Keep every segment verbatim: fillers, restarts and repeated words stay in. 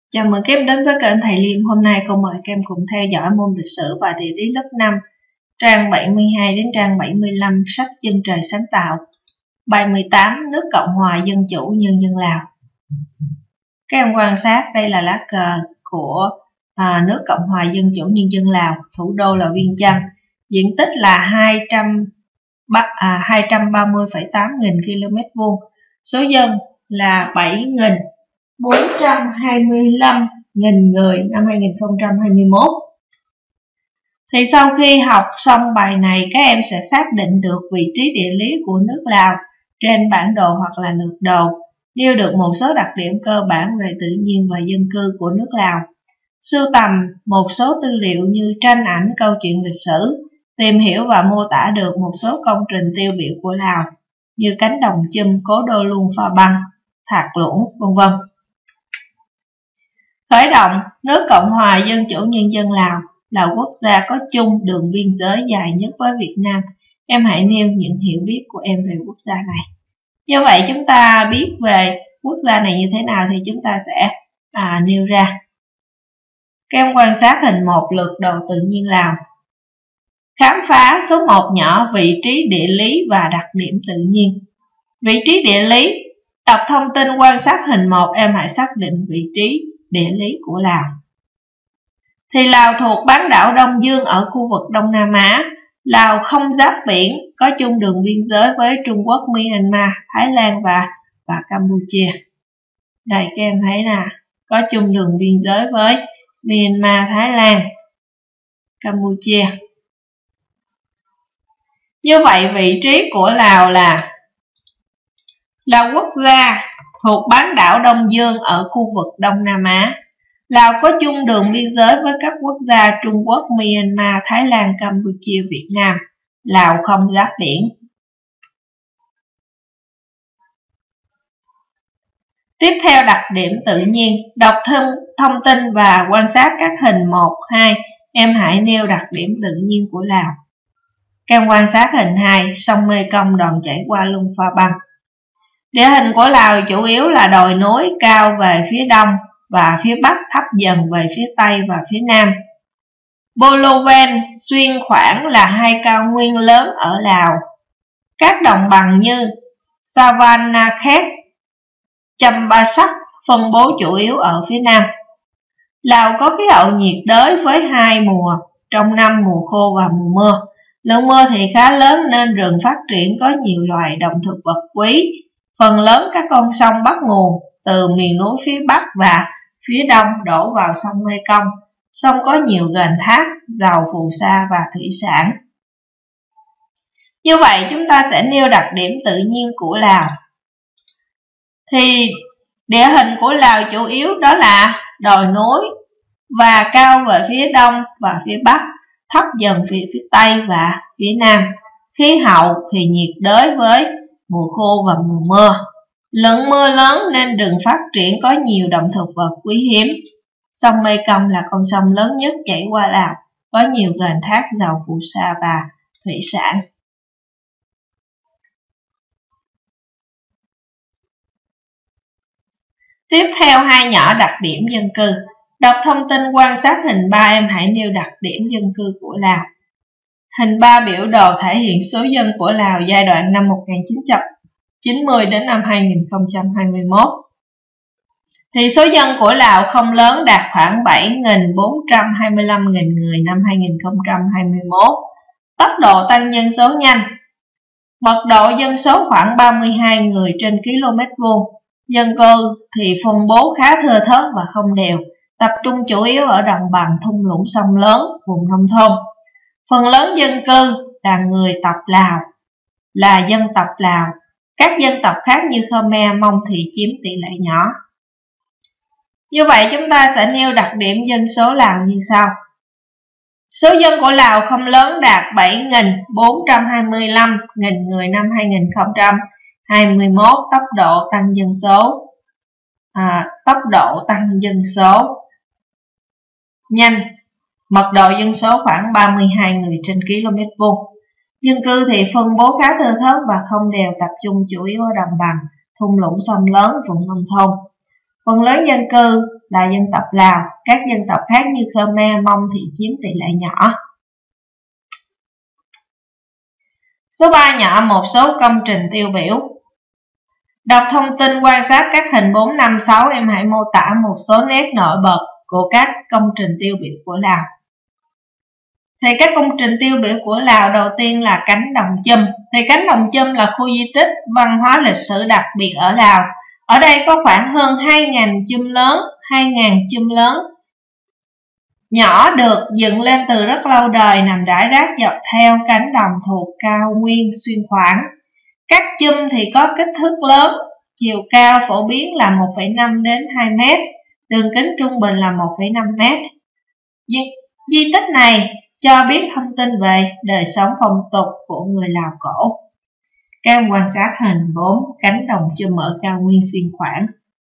Chào mừng các em đến với kênh Thầy Liêm. Hôm nay cô mời các em cùng theo dõi môn lịch sử và địa lý lớp năm, trang bảy mươi hai đến trang bảy mươi lăm, sách Chân trời sáng tạo. Bài mười tám, nước Cộng hòa Dân chủ Nhân dân Lào. Các em quan sát, đây là lá cờ của à, nước Cộng hòa Dân chủ Nhân dân Lào, thủ đô là Viêng Chăn, diện tích là hai trăm ba mươi phẩy tám nghìn ki lô mét vuông, số dân là bảy nghìn bốn trăm hai mươi lăm nghìn người năm hai nghìn không trăm hai mươi mốt. Thì sau khi học xong bài này, các em sẽ xác định được vị trí địa lý của nước Lào trên bản đồ hoặc là lược đồ, nêu được một số đặc điểm cơ bản về tự nhiên và dân cư của nước Lào, sưu tầm một số tư liệu như tranh ảnh, câu chuyện lịch sử, tìm hiểu và mô tả được một số công trình tiêu biểu của Lào như cánh đồng chum, cố đô Luông Pha Băng, Thạc Lũng, vân vân. Khởi động, nước Cộng hòa Dân chủ Nhân dân Lào là quốc gia có chung đường biên giới dài nhất với Việt Nam. Em hãy nêu những hiểu biết của em về quốc gia này. Như vậy chúng ta biết về quốc gia này như thế nào thì chúng ta sẽ à, nêu ra. Các em quan sát hình một, lược đồ tự nhiên Lào. Khám phá số một nhỏ, vị trí địa lý và đặc điểm tự nhiên. Vị trí địa lý, đọc thông tin quan sát hình một, em hãy xác định vị trí địa lý của Lào. Thì Lào thuộc bán đảo Đông Dương ở khu vực Đông Nam Á. Lào không giáp biển, có chung đường biên giới với Trung Quốc, Myanmar, Thái Lan và, và Campuchia. Đây các em thấy là có chung đường biên giới với Myanmar, Thái Lan, Campuchia. Như vậy vị trí của Lào là là quốc gia thuộc bán đảo Đông Dương ở khu vực Đông Nam Á. Lào có chung đường biên giới với các quốc gia Trung Quốc, Myanmar, Thái Lan, Campuchia, Việt Nam. Lào không giáp biển. Tiếp theo, đặc điểm tự nhiên. Đọc thông, thông tin và quan sát các hình một, hai. Em hãy nêu đặc điểm tự nhiên của Lào. Các em quan sát hình hai, sông Mekong đoạn chảy qua Luông Pha Băng. Địa hình của Lào chủ yếu là đồi núi cao về phía đông và phía bắc, thấp dần về phía tây và phía nam. Boloven, xuyên khoảng là hai cao nguyên lớn ở Lào. Các đồng bằng như Savannakhet, Champasak phân bố chủ yếu ở phía nam. Lào có khí hậu nhiệt đới với hai mùa trong năm, mùa khô và mùa mưa. Lượng mưa thì khá lớn nên rừng phát triển có nhiều loài động thực vật quý. Phần lớn các con sông bắt nguồn từ miền núi phía bắc và phía đông đổ vào sông Mekong. Sông có nhiều ghềnh thác, giàu phù sa và thủy sản. Như vậy chúng ta sẽ nêu đặc điểm tự nhiên của Lào. Thì địa hình của Lào chủ yếu đó là đồi núi và cao về phía đông và phía bắc, thấp dần về phía tây và phía nam. Khí hậu thì nhiệt đới với mùa khô và mùa mưa. Lượng mưa lớn nên rừng phát triển có nhiều động thực vật quý hiếm. Sông Mekong là con sông lớn nhất chảy qua Lào, có nhiều ghềnh thác, giàu phù sa và thủy sản. Tiếp theo, hai nhỏ đặc điểm dân cư. Đọc thông tin quan sát hình ba, em hãy nêu đặc điểm dân cư của Lào. Hình ba biểu đồ thể hiện số dân của Lào giai đoạn năm một nghìn chín trăm chín mươi đến năm hai nghìn không trăm hai mươi mốt. Thì số dân của Lào không lớn, đạt khoảng bảy nghìn bốn trăm hai mươi lăm nghìn người năm hai nghìn không trăm hai mươi mốt. Tốc độ tăng dân số nhanh. Mật độ dân số khoảng ba mươi hai người trên km vuông. Dân cư thì phân bố khá thưa thớt và không đều, tập trung chủ yếu ở đồng bằng, thung lũng sông lớn, vùng nông thôn. Phần lớn dân cư là người tộc Lào, là dân tộc Lào. Các dân tộc khác như Khmer, Mông thì chiếm tỷ lệ nhỏ. Như vậy chúng ta sẽ nêu đặc điểm dân số Lào như sau. Số dân của Lào không lớn, đạt bảy nghìn bốn trăm hai mươi lăm nghìn người năm hai nghìn không trăm hai mươi mốt. Tốc độ tăng dân số à, tốc độ tăng dân số nhanh. Mật độ dân số khoảng ba mươi hai người trên km vuông. Dân cư thì phân bố khá thưa thớt và không đều, tập trung chủ yếu ở đồng bằng, thung lũng sông lớn, vùng nông thôn. Phần lớn dân cư là dân tộc Lào, các dân tộc khác như Khmer, Mông thì chiếm tỷ lệ nhỏ. Số ba nhỏ một số công trình tiêu biểu. Đọc thông tin quan sát các hình bốn, năm, sáu, em hãy mô tả một số nét nổi bật của các công trình tiêu biểu của Lào. Thì các công trình tiêu biểu của Lào đầu tiên là cánh đồng chum. Thì cánh đồng chum là khu di tích văn hóa lịch sử đặc biệt ở Lào. Ở đây có khoảng hơn hai nghìn chum lớn, hai nghìn chum lớn nhỏ được dựng lên từ rất lâu đời, nằm rải rác dọc theo cánh đồng thuộc cao nguyên xuyên khoảng. Các chum thì có kích thước lớn, chiều cao phổ biến là một phẩy năm đến hai mét, đường kính trung bình là một phẩy năm mét. Di, di tích này cho biết thông tin về đời sống phong tục của người Lào cổ. Các em quan sát hình bốn, cánh đồng chum ở cao nguyên xuyên khoảng.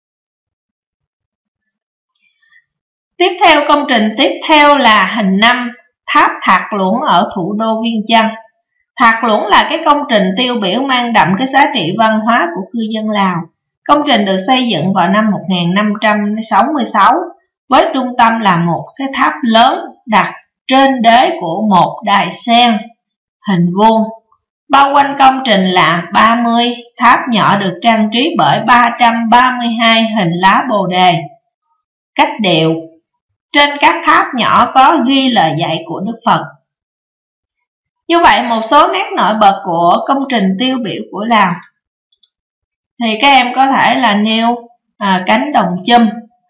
Tiếp theo, công trình tiếp theo là hình năm, tháp Thạc Luẩn ở thủ đô Viêng Chăn. Thạc Luẩn là cái công trình tiêu biểu mang đậm cái giá trị văn hóa của cư dân Lào. Công trình được xây dựng vào năm một nghìn năm trăm sáu mươi sáu với trung tâm là một cái tháp lớn đặt trên đế của một đài sen hình vuông. Bao quanh công trình là ba mươi tháp nhỏ được trang trí bởi ba trăm ba mươi hai hình lá bồ đề cách điệu. Trên các tháp nhỏ có ghi lời dạy của Đức Phật. Như vậy, một số nét nổi bật của công trình tiêu biểu của Lào thì các em có thể là nêu à, cánh đồng chum.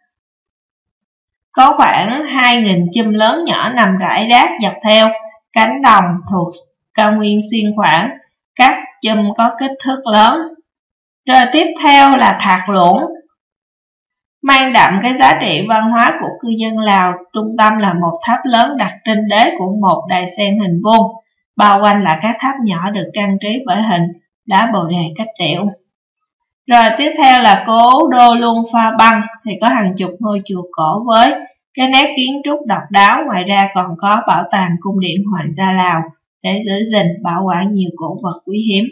Có khoảng hai nghìn chum lớn nhỏ nằm rải rác dọc theo cánh đồng thuộc cao nguyên xuyên khoảng. Các chum có kích thước lớn. Rồi tiếp theo là Thạc Luẩn, mang đậm cái giá trị văn hóa của cư dân Lào. Trung tâm là một tháp lớn đặt trên đế của một đài sen hình vuông. Bao quanh là các tháp nhỏ được trang trí bởi hình lá bồ đề cách điệu. Rồi tiếp theo là cố đô Luông Pha Băng, thì có hàng chục ngôi chùa cổ với cái nét kiến trúc độc đáo. Ngoài ra còn có bảo tàng cung điện Hoàng gia Lào để giữ gìn bảo quản nhiều cổ vật quý hiếm.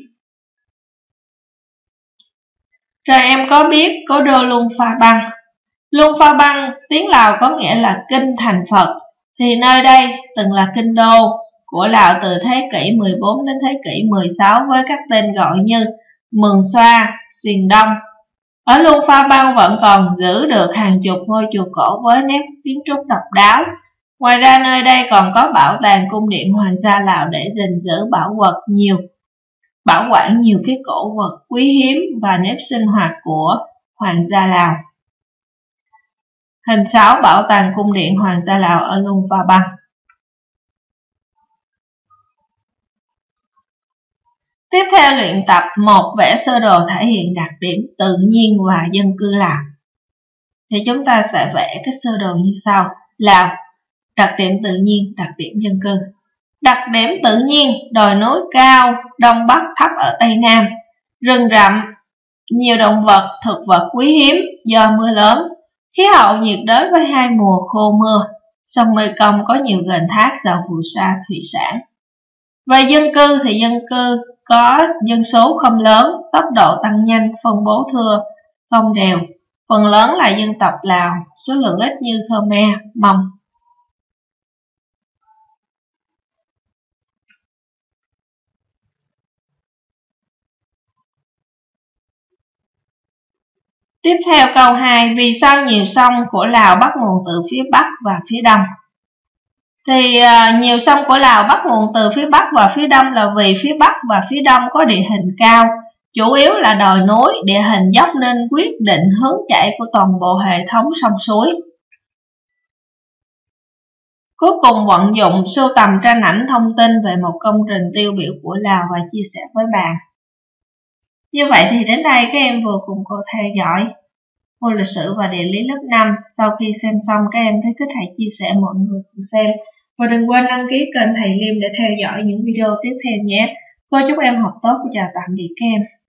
Rồi em có biết cố đô Luông Pha Băng. Luông Pha Băng tiếng Lào có nghĩa là kinh thành Phật. Thì nơi đây từng là kinh đô của Lào từ thế kỷ mười bốn đến thế kỷ mười sáu với các tên gọi như Mường Xoa, Xiền Đông. Ở Luông Pha Băng vẫn còn giữ được hàng chục ngôi chùa cổ với nét kiến trúc độc đáo. Ngoài ra nơi đây còn có bảo tàng cung điện Hoàng gia Lào để gìn giữ bảo vật nhiều, bảo quản nhiều cái cổ vật quý hiếm và nếp sinh hoạt của Hoàng gia Lào. Hình sáu, bảo tàng cung điện Hoàng gia Lào ở Luông Pha Băng. Tiếp theo, luyện tập một, vẽ sơ đồ thể hiện đặc điểm tự nhiên và dân cư Lào. Thì chúng ta sẽ vẽ cái sơ đồ như sau. Lào, đặc điểm tự nhiên, đặc điểm dân cư. Đặc điểm tự nhiên, đồi núi cao, đông bắc thấp ở tây nam, rừng rậm, nhiều động vật, thực vật quý hiếm do mưa lớn, khí hậu nhiệt đới với hai mùa khô mưa, sông Mekong có nhiều gành thác, giàu phù sa, thủy sản. Về dân cư thì dân cư có dân số không lớn, tốc độ tăng nhanh, phân bố thưa, không đều. Phần lớn là dân tộc Lào, số lượng ít như Khmer, Mông. Tiếp theo câu hai, vì sao nhiều sông của Lào bắt nguồn từ phía Bắc và phía Đông? Thì uh, nhiều sông của Lào bắt nguồn từ phía Bắc và phía Đông là vì phía Bắc và phía Đông có địa hình cao, chủ yếu là đồi núi, địa hình dốc nên quyết định hướng chảy của toàn bộ hệ thống sông suối. Cuối cùng vận dụng sưu tầm tranh ảnh thông tin về một công trình tiêu biểu của Lào và chia sẻ với bạn. Như vậy thì đến đây các em vừa cùng cô theo dõi môn lịch sử và địa lý lớp năm. Sau khi xem xong các em thấy thích hãy chia sẻ mọi người cùng xem. Và đừng quên đăng ký kênh Thầy Liêm để theo dõi những video tiếp theo nhé. Cô chúc em học tốt và chào tạm biệt các em.